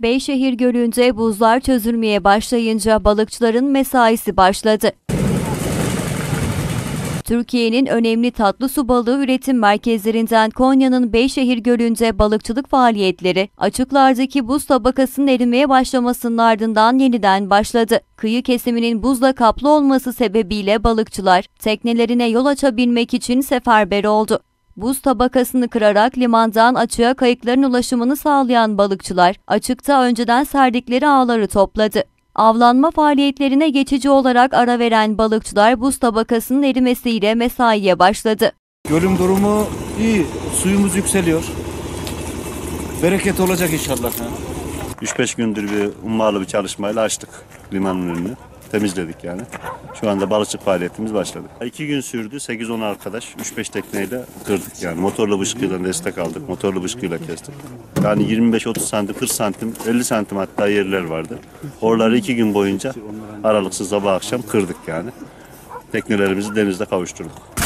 Beyşehir Gölü'nde buzlar çözülmeye başlayınca balıkçıların mesaisi başladı. Türkiye'nin önemli tatlı su balığı üretim merkezlerinden Konya'nın Beyşehir Gölü'nde balıkçılık faaliyetleri, açıklardaki buz tabakasının erimeye başlamasının ardından yeniden başladı. Kıyı kesiminin buzla kaplı olması sebebiyle balıkçılar teknelerine yol açabilmek için seferber oldu. Buz tabakasını kırarak limandan açığa kayıkların ulaşımını sağlayan balıkçılar, açıkta önceden serdikleri ağları topladı. Avlanma faaliyetlerine geçici olarak ara veren balıkçılar buz tabakasının erimesiyle mesaiye başladı. Gölün durumu iyi, suyumuz yükseliyor. Bereket olacak inşallah. 3-5 gündür bir ummalı bir çalışmayla açtık limanın önünü. Temizledik yani. Şu anda balıkçılık faaliyetimiz başladı. 2 gün sürdü. 8-10 arkadaş 3-5 tekneyle kırdık yani. Motorlu bıçkıyla destek aldık. Motorlu bıçkıyla kestik. Yani 25-30 santim, 40 santim, 50 santim hatta yerler vardı. Oraları 2 gün boyunca aralıksız sabah akşam kırdık yani. Teknelerimizi denizde kavuşturduk.